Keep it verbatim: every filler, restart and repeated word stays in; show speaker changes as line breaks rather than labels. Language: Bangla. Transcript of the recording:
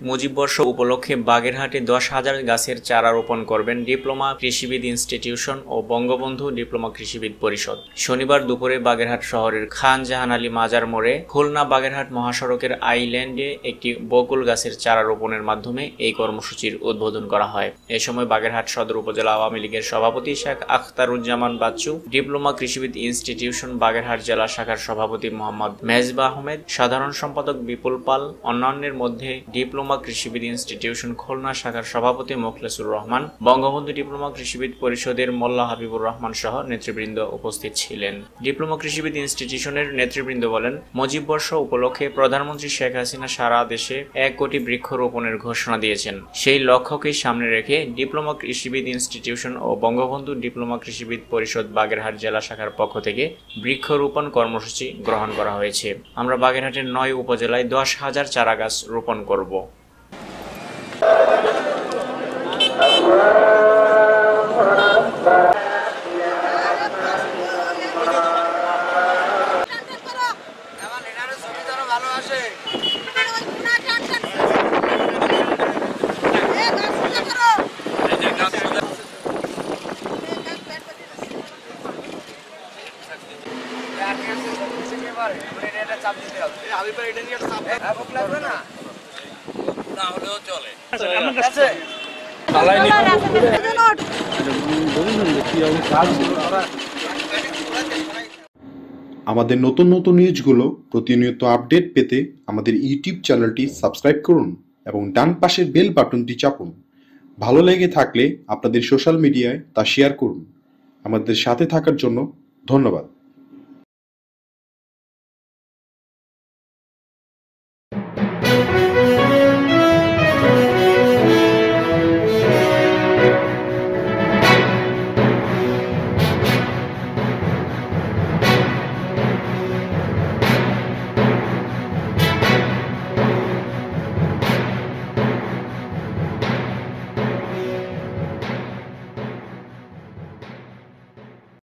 মুজিববর্ষ উপলক্ষে বাগেরহাটে দশ হাজার গাছের চারা রোপণ করবেন ডিপ্লোমা কৃষিবিদ ইনস্টিটিউশন ও বঙ্গবন্ধু ডিপ্লোমা কৃষিবিদ পরিষদ। শনিবার দুপুরে বাগেরহাট শহরের খান জাহান আলী মাজার মোড়ে খুলনা বাগেরহাট মহাসড়কের আইল্যান্ডে একটি বকুল গাছের চারা রোপণের মাধ্যমে এই কর্মসূচির উদ্বোধন করা হয়। এ সময় বাগেরহাট সদর উপজেলা আওয়ামী লীগের সভাপতি শেখ আখতারুজ্জামান বাচ্চু, ডিপ্লোমা কৃষিবিদ ইনস্টিটিউশন বাগেরহাট জেলা শাখার সভাপতি মোহাম্মদ মেজবা আহমেদ, সাধারণ সম্পাদক বিপুল পাল, অন্যান্যের মধ্যে ডিপ্লোমা কৃষিবিদ ইনস্টিটিউশন খুলনা শাখার সভাপতি মোখলেসুর রহমান, বঙ্গবন্ধু ডিপ্লোমা কৃষিবিদ পরিষদের মোল্লা হাবিবুর রহমান সহ নেতৃবৃন্দ উপস্থিত ছিলেন। ডিপ্লোমা কৃষিবিদ ইনস্টিটিউশনের নেতৃবৃন্দ বলেন, মুজিববর্ষ উপলক্ষে প্রধানমন্ত্রী শেখ হাসিনা সারা দেশে এক কোটি বৃক্ষরোপণের ঘোষণা দিয়েছেন। সেই লক্ষ্যকে সামনে রেখে ডিপ্লোমা কৃষিবিদ ইনস্টিটিউশন ও বঙ্গবন্ধু ডিপ্লোমা কৃষিবিদ পরিষদ বাগেরহাট জেলা শাখার পক্ষ থেকে বৃক্ষরোপণ কর্মসূচি গ্রহণ করা হয়েছে। আমরা বাগেরহাটের নয় উপজেলায় দশ হাজার চারা গাছ রোপণ করব।
আমাদের নতুন নতুন নিউজগুলো প্রতিনিয়ত আপডেট পেতে আমাদের ইউটিউব চ্যানেলটি সাবস্ক্রাইব করুন এবং ডান পাশের বেল বাটনটি চাপুন। ভালো লেগে থাকলে আপনাদের সোশ্যাল মিডিয়ায় তা শেয়ার করুন। আমাদের সাথে থাকার জন্য ধন্যবাদ।